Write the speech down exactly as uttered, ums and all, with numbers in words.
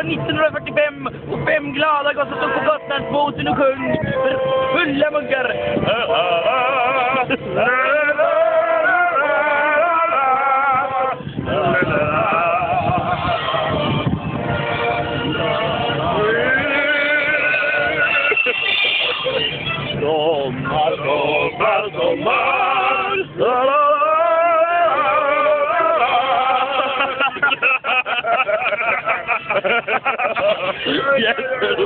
nittonhundrafyrtiofem och fem glada gossar stod på Gotlandsbåten och sjöng för fulla muggar. Sommar, sommar, sommar. Yes.